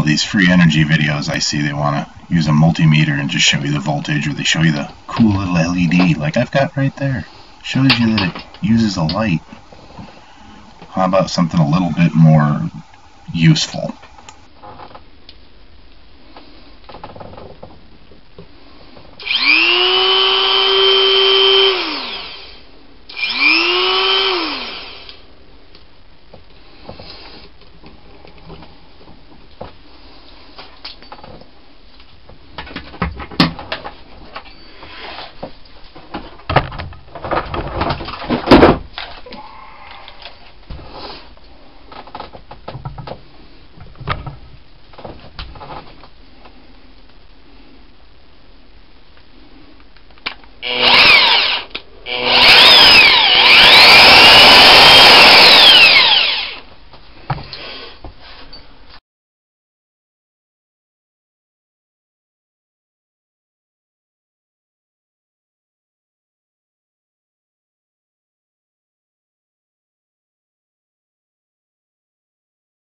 these free energy videos I see, they want to use a multimeter and just show you the voltage, or they show you the cool little LED like I've got right there. Shows you that it uses a light. How about something a little bit more useful?